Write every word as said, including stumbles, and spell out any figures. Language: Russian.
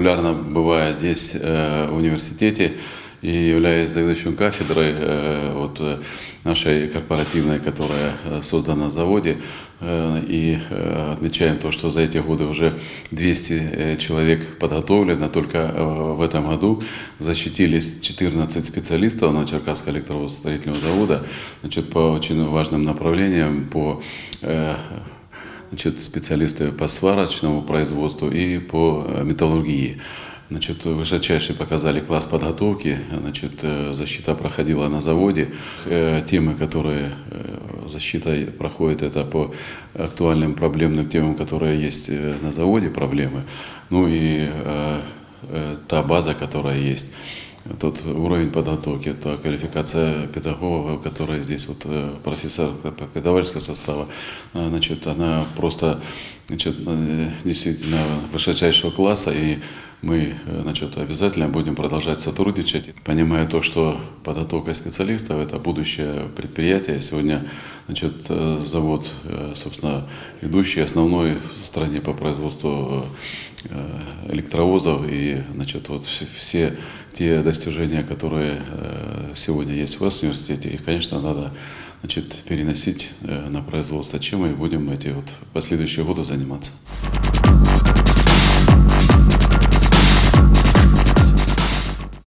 регулярно бывая здесь, в университете, и являясь заведующим кафедрой вот, нашей корпоративной, которая создана на заводе, и отмечаем то, что за эти годы уже двести человек подготовлено. Только в этом году защитились четырнадцать специалистов на Черкасского электровозостроительного завода, значит, по очень важным направлениям, по значит, специалисты по сварочному производству и по металлургии. Значит, высочайший показали класс подготовки, значит, защита проходила на заводе. Темы, которые защита проходит, это по актуальным проблемным темам, которые есть на заводе, проблемы. Ну и та база, которая есть. Тот уровень подготовки, та квалификация педагогов, которая здесь, вот профессор преподавательского состава, значит, она просто, значит, действительно высочайшего класса, и мы, значит, обязательно будем продолжать сотрудничать, понимая то, что подготовка специалистов – это будущее предприятие. Сегодня, значит, завод, собственно, ведущий, основной в стране по производству электровозов, и, значит, вот все те достижения, которые сегодня есть в вас в университете, их, конечно, надо, значит, переносить на производство, чем мы будем эти вот последующие годы заниматься.